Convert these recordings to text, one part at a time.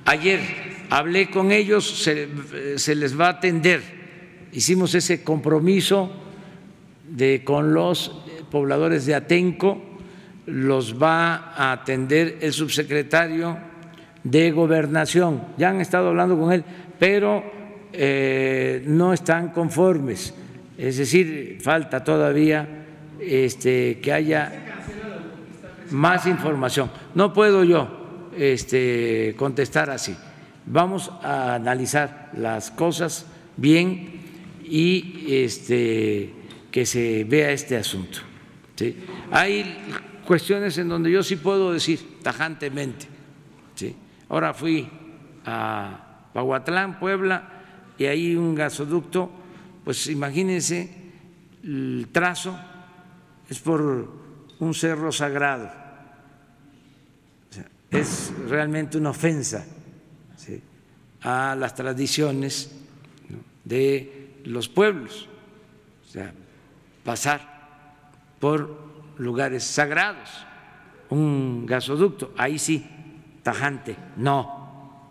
Ayer hablé con ellos, se les va a atender. Hicimos ese compromiso con los pobladores de Atenco, los va a atender el subsecretario de Gobernación. Ya han estado hablando con él, pero no están conformes. Es decir, falta todavía que haya más información. No puedo yo contestar así. Vamos a analizar las cosas bien y que se vea este asunto. ¿Sí? Hay cuestiones en donde yo sí puedo decir tajantemente. ¿Sí? Ahora fui a Pahuatlán, Puebla, y hay un gasoducto, pues imagínense, el trazo es por un cerro sagrado. O sea, es realmente una ofensa, ¿sí?, a las tradiciones, ¿no?, de los pueblos. O sea, pasar por lugares sagrados, un gasoducto, ahí sí, tajante, no.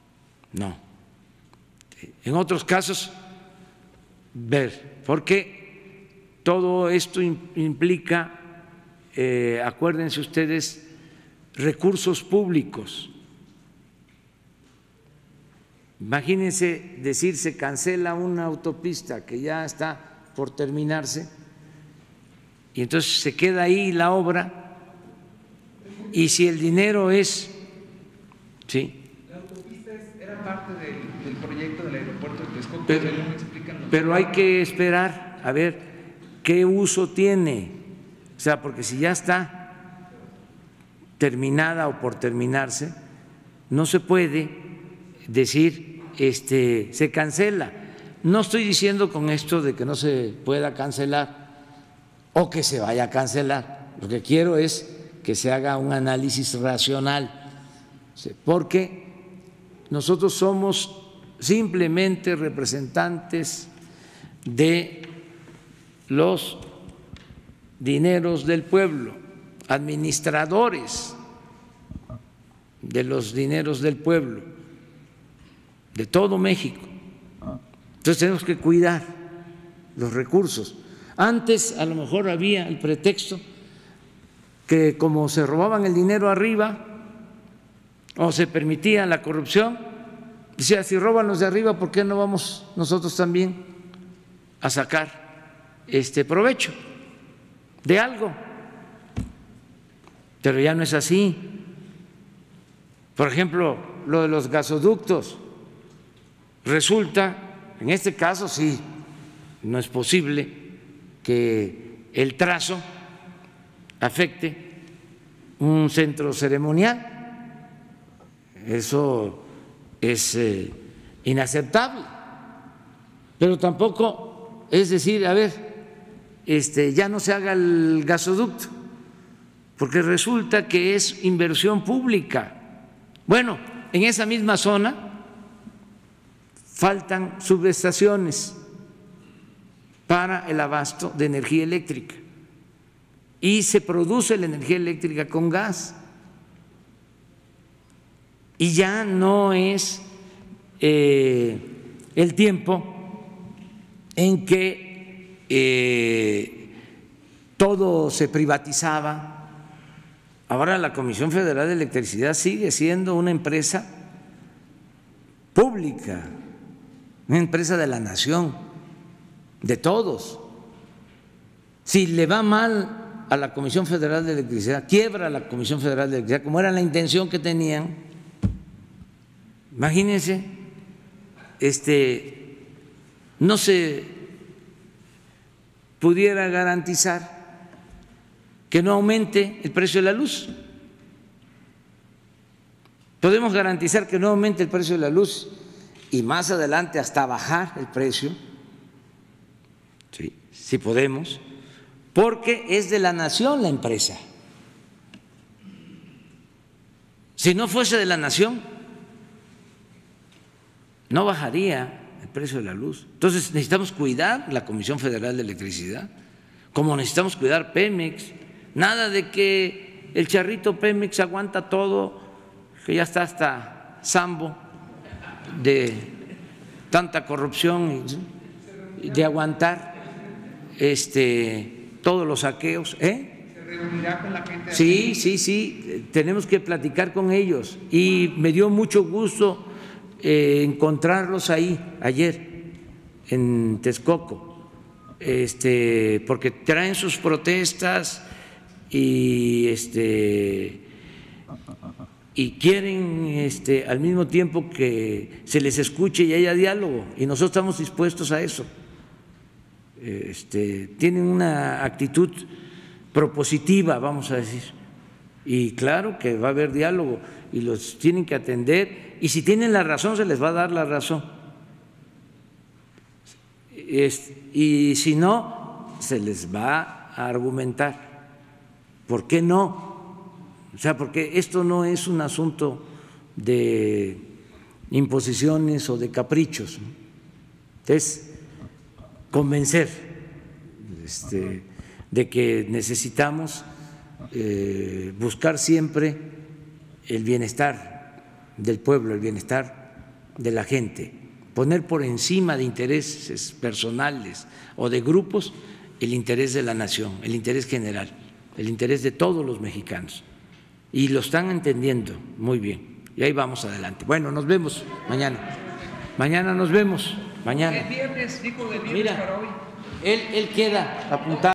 En otros casos, ver, porque todo esto implica, acuérdense ustedes, recursos públicos. Imagínense decir se cancela una autopista que ya está por terminarse y entonces se queda ahí la obra, y si el dinero es… ¿Sí? La autopista era parte del proyecto del aeropuerto de Texcoco, pero hay que esperar a ver qué uso tiene. O sea, porque si ya está terminada o por terminarse, no se puede decir se cancela. No estoy diciendo con esto de que no se pueda cancelar o que se vaya a cancelar. Lo que quiero es que se haga un análisis racional, porque nosotros somos simplemente representantes de los dineros del pueblo, administradores de los dineros del pueblo, de todo México. Entonces tenemos que cuidar los recursos. Antes a lo mejor había el pretexto que como se robaban el dinero arriba o se permitía la corrupción, decía, si roban los de arriba, ¿por qué no vamos nosotros también a sacar provecho de algo? Pero ya no es así. Por ejemplo, lo de los gasoductos. Resulta, en este caso sí, no es posible que el trazo afecte un centro ceremonial. Eso es inaceptable. Pero tampoco es decir, a ver, ya no se haga el gasoducto, porque resulta que es inversión pública. Bueno, en esa misma zona faltan subestaciones para el abasto de energía eléctrica y se produce la energía eléctrica con gas, y ya no es el tiempo en que todo se privatizaba. Ahora la Comisión Federal de Electricidad sigue siendo una empresa pública, una empresa de la nación, de todos. Si le va mal a la Comisión Federal de Electricidad, quiebra la Comisión Federal de Electricidad, como era la intención que tenían, imagínense, no se pudiera garantizar que no aumente el precio de la luz. Podemos garantizar que no aumente el precio de la luz y más adelante hasta bajar el precio, sí, si podemos, porque es de la nación la empresa. Si no fuese de la nación, no bajaría el precio de la luz. Entonces necesitamos cuidar la Comisión Federal de Electricidad, como necesitamos cuidar Pemex. Nada de que el charrito Pemex aguanta todo, que ya está hasta Sambo de tanta corrupción y de aguantar todos los saqueos, ¿Se reunirá con la gente? Sí, tenemos que platicar con ellos y me dio mucho gusto encontrarlos ahí ayer en Texcoco, porque traen sus protestas y quieren al mismo tiempo que se les escuche y haya diálogo, y nosotros estamos dispuestos a eso. Tienen una actitud propositiva, vamos a decir, y claro que va a haber diálogo y los tienen que atender, y si tienen la razón se les va a dar la razón, y si no se les va a argumentar. ¿Por qué no? O sea, porque esto no es un asunto de imposiciones o de caprichos, es convencer de que necesitamos buscar siempre el bienestar del pueblo, el bienestar de la gente, poner por encima de intereses personales o de grupos el interés de la nación, el interés general, el interés de todos los mexicanos. Y lo están entendiendo muy bien. Y ahí vamos adelante. Bueno, nos vemos mañana. Mañana nos vemos. Mañana. El viernes, dijo del viernes Mira, para hoy. él queda apuntado.